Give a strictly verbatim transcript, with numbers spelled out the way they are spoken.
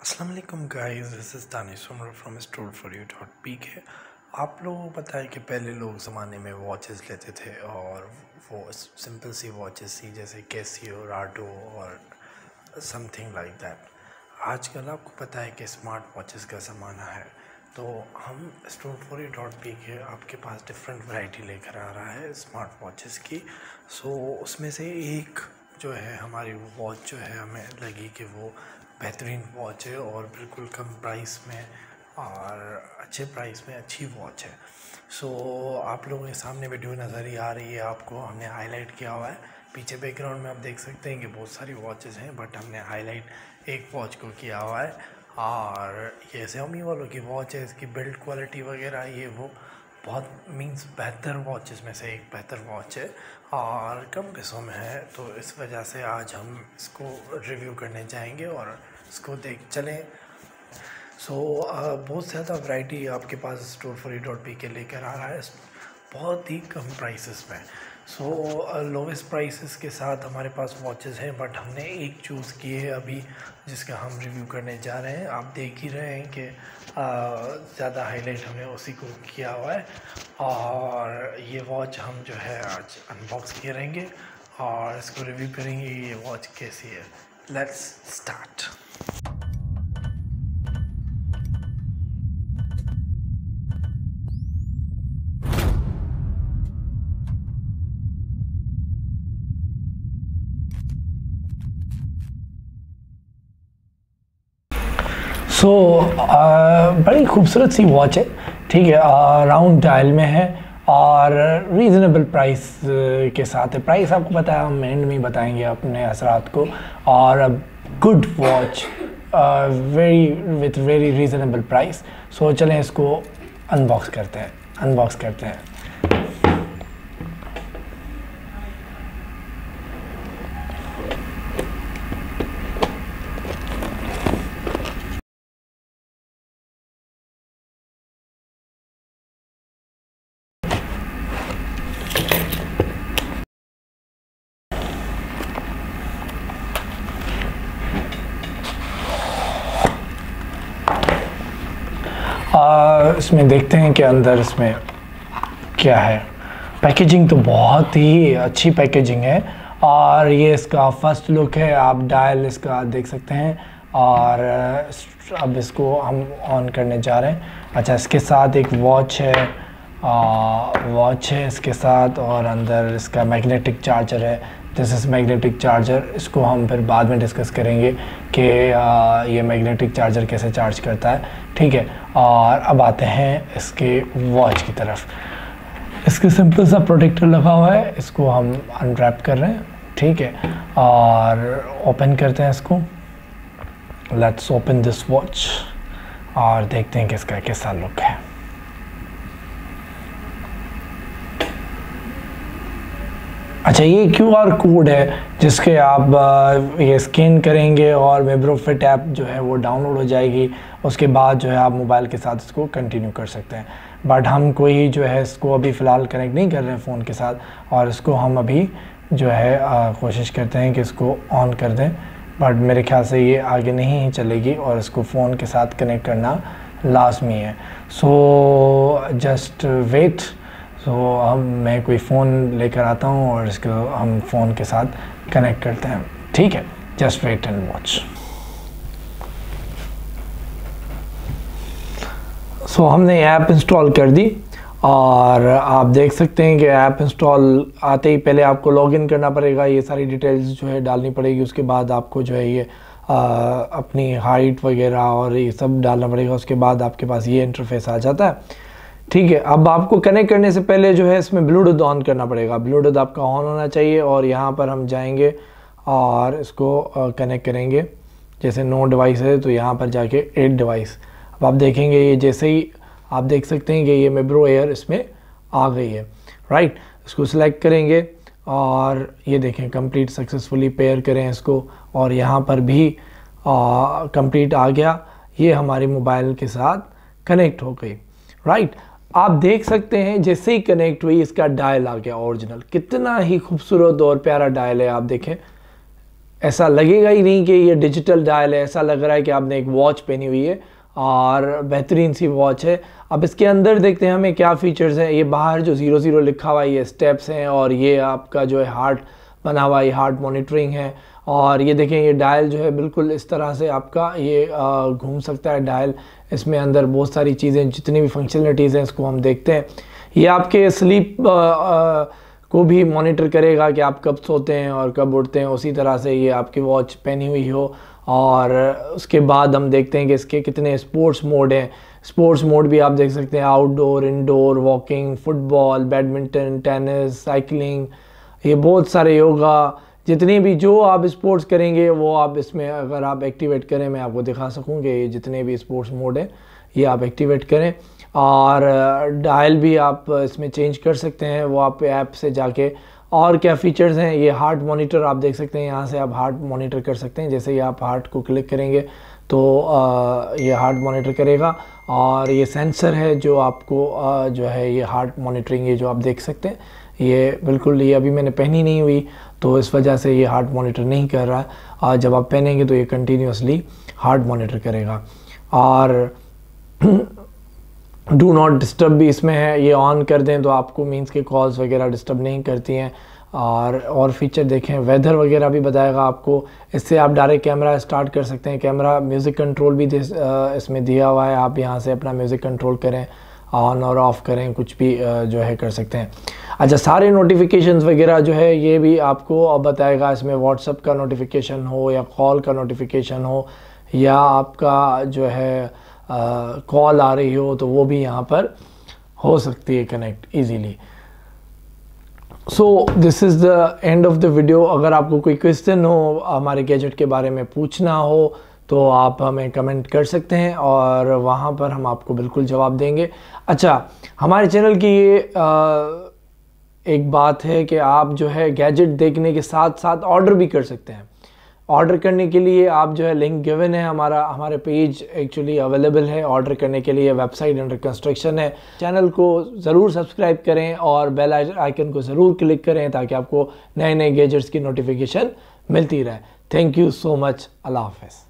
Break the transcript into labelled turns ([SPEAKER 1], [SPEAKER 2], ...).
[SPEAKER 1] अस्सलामुअलैकुम guys, this is Danish Umar from store for you dot P K. आप लोगों को पता है कि पहले लोग ज़माने में वॉचेस लेते थे और वो सिंपल सी वॉचेस थी जैसे कैसियो, राडो और समथिंग लाइक दैट। आजकल आपको पता है कि स्मार्ट वॉचेस का ज़माना है, तो हम store for you dot P K आपके पास डिफरेंट वैरायटी लेकर आ रहा है स्मार्ट वॉचेस की। सो उसमें से एक जो है हमारी वॉच जो है हमें लगी कि वो बेहतरीन वॉच है और बिल्कुल कम प्राइस में और अच्छे प्राइस में अच्छी वॉच है। सो so, आप लोगों के सामने वीडियो नज़र ही आ रही है, आपको हमने हाईलाइट किया हुआ है। पीछे बैकग्राउंड में आप देख सकते हैं कि बहुत सारी वॉचेस हैं, बट हमने हाईलाइट एक वॉच को किया हुआ है। और ये Xiaomi वालों की वॉच है, इसकी बिल्ड क्वालिटी वगैरह ये वो बहुत मींस बेहतर वॉचेस में से एक बेहतर वॉच है और कम पैसों में है, तो इस वजह से आज हम इसको रिव्यू करने जाएंगे और इसको देख चलें। सो so, uh, बहुत ज़्यादा वैरायटी आपके पास store for you dot P K लेकर आ रहा है बहुत ही कम प्राइसेस में। सो लोवेस्ट प्राइसेस के साथ हमारे पास वॉचेस हैं, बट हमने एक चूज़ की है अभी जिसका हम रिव्यू करने जा रहे हैं। आप देख ही रहे हैं कि ज़्यादा हाईलाइट हमने उसी को किया हुआ है और ये वॉच हम जो है आज अनबॉक्स करेंगे और इसको रिव्यू करेंगे ये वॉच कैसी है। Let's start. So so, uh, बड़ी खूबसूरत सी वॉच है, ठीक है। राउंड डायल में है और रीज़नेबल प्राइस के साथ है। प्राइस आपको पता है, हम एंड में बताएंगे अपने असरात को। और good watch very with very reasonable price. So चलें इसको अनबॉक्स करते हैं अनबॉक्स करते हैं आ, इसमें देखते हैं कि अंदर इसमें क्या है। पैकेजिंग तो बहुत ही अच्छी पैकेजिंग है और ये इसका फर्स्ट लुक है। आप डायल इसका देख सकते हैं और अब इसको हम ऑन करने जा रहे हैं। अच्छा, इसके साथ एक वॉच है वॉच है इसके साथ और अंदर इसका मैग्नेटिक चार्जर है। This is magnetic charger. इसको हम फिर बाद में डिस्कस करेंगे कि ये मैग्नेटिक चार्जर कैसे चार्ज करता है, ठीक है। और अब आते हैं इसके वॉच की तरफ। इसके सिंपल सा प्रोटेक्टर लगा हुआ है, इसको हम अनरैप कर रहे हैं, ठीक है। और ओपन करते हैं इसको। लेट्स ओपन दिस वॉच और देखते हैं कि इसका कैसा लुक है। अच्छा, ये क्यू आर कोड है जिसके आप ये स्कैन करेंगे और मेब्रो फिट ऐप जो है वो डाउनलोड हो जाएगी। उसके बाद जो है आप मोबाइल के साथ इसको कंटिन्यू कर सकते हैं। बट हम कोई जो है इसको अभी फ़िलहाल कनेक्ट नहीं कर रहे हैं फ़ोन के साथ और इसको हम अभी जो है आ, कोशिश करते हैं कि इसको ऑन कर दें। बट मेरे ख्याल से ये आगे नहीं ही चलेगी और इसको फ़ोन के साथ कनेक्ट करना लाजमी है। So just wait. So so, हम मैं कोई फ़ोन लेकर आता हूँ और इसको हम फ़ोन के साथ कनेक्ट करते हैं, ठीक है। Just wait and watch. So हमने ऐप इंस्टॉल कर दी और आप देख सकते हैं कि ऐप इंस्टॉल आते ही पहले आपको लॉगिन करना पड़ेगा, ये सारी डिटेल्स जो है डालनी पड़ेगी। उसके बाद आपको जो है ये आ, अपनी हाइट वगैरह और ये सब डालना पड़ेगा। उसके बाद आपके पास ये इंटरफेस आ जाता है, ठीक है। अब आपको कनेक्ट करने से पहले जो है इसमें ब्लूटूथ ऑन करना पड़ेगा। ब्लूटूथ आपका ऑन होना चाहिए और यहाँ पर हम जाएंगे और इसको कनेक्ट करेंगे। जैसे नो डिवाइस है तो यहाँ पर जाके एड डिवाइस। अब आप देखेंगे ये जैसे ही आप देख सकते हैं कि ये मेब्रो एयर इसमें आ गई है, राइट। इसको सिलेक्ट करेंगे और ये देखें कंप्लीट सक्सेसफुली पेयर करें इसको और यहाँ पर भी कंप्लीट आ गया। ये हमारे मोबाइल के साथ कनेक्ट हो गई, राइट। आप देख सकते हैं जैसे ही कनेक्ट हुई इसका डायल आ गया ओरिजिनल। कितना ही खूबसूरत और प्यारा डायल है, आप देखें
[SPEAKER 2] ऐसा लगेगा ही नहीं कि ये डिजिटल डायल है, ऐसा लग रहा है कि आपने एक वॉच पहनी हुई है और बेहतरीन सी वॉच है। अब इसके अंदर देखते हैं हमें क्या फ़ीचर्स हैं। ये बाहर जो ज़ीरो ज़ीरो लिखा हुआ है ये स्टेप्स हैं, और ये आपका जो है हार्ट बना हुआ ये हार्ट मॉनिटरिंग है। और ये देखें ये डायल जो है बिल्कुल इस तरह से आपका ये घूम सकता है डायल। इसमें अंदर बहुत सारी चीज़ें, जितनी भी फंक्शनलिटीज़ हैं इसको हम देखते हैं। ये आपके स्लीप को भी मॉनिटर करेगा कि आप कब सोते हैं और कब उठते हैं, उसी तरह से ये आपकी वॉच पहनी हुई हो। और उसके बाद हम देखते हैं कि इसके कितने स्पोर्ट्स मोड हैं। स्पोर्ट्स मोड भी आप देख सकते हैं, outdoor, indoor, walking, football, badminton, tennis, cycling, ये बहुत सारे योगा, जितने भी जो आप स्पोर्ट्स करेंगे वो आप इसमें अगर आप एक्टिवेट करें, मैं आपको दिखा सकूँ कि ये जितने भी स्पोर्ट्स मोड हैं ये आप एक्टिवेट करें। और डायल भी आप इसमें चेंज कर सकते हैं, वो आप ऐप से जाके। और क्या फ़ीचर्स हैं, ये हार्ट मॉनिटर आप देख सकते हैं, यहाँ से आप हार्ट मॉनिटर कर सकते हैं। जैसे ही आप हार्ट को क्लिक करेंगे तो आ, ये हार्ट मॉनिटर करेगा। और ये सेंसर है जो आपको आ, जो है ये हार्ट मॉनिटरिंग, ये जो आप देख सकते हैं ये बिल्कुल, ये अभी मैंने पहनी नहीं हुई तो इस वजह से ये हार्ट मॉनिटर नहीं कर रहा है। और जब आप पहनेंगे तो ये कंटिन्यूसली हार्ट मॉनिटर करेगा। और डू नॉट डिस्टर्ब भी इसमें है, ये ऑन कर दें तो आपको मीन्स के कॉल्स वगैरह डिस्टर्ब नहीं करती हैं। और और फीचर देखें, वेदर वगैरह भी बताएगा आपको। इससे आप डायरेक्ट कैमरा स्टार्ट कर सकते हैं। कैमरा म्यूज़िक कंट्रोल भी इसमें दिया हुआ है, आप यहाँ से अपना म्यूज़िक कंट्रोल करें, ऑन और ऑफ़ करें, कुछ भी जो है कर सकते हैं। अच्छा, सारे नोटिफिकेशंस वगैरह जो है ये भी आपको अब बताएगा। इसमें व्हाट्सएप का नोटिफिकेशन हो या कॉल का नोटिफिकेशन हो या आपका जो है कॉल uh, आ रही हो तो वो भी यहाँ पर हो सकती है connect easily. So this is the end of the video. अगर आपको कोई क्वेश्चन हो हमारे गैजेट के बारे में पूछना हो तो आप हमें कमेंट कर सकते हैं और वहाँ पर हम आपको बिल्कुल जवाब देंगे। अच्छा, हमारे चैनल की ये uh, एक बात है कि आप जो है गैजेट देखने के साथ साथ ऑर्डर भी कर सकते हैं। ऑर्डर करने के लिए आप जो है लिंक गिवन है, हमारा हमारे पेज एक्चुअली अवेलेबल है ऑर्डर करने के लिए, वेबसाइट अंडर कंस्ट्रक्शन है। चैनल को ज़रूर सब्सक्राइब करें और बेल आइकन को ज़रूर क्लिक करें ताकि आपको नए नए गैजेट्स की नोटिफिकेशन मिलती रहे। Thank you so much. अल्लाह हाफ़िज़।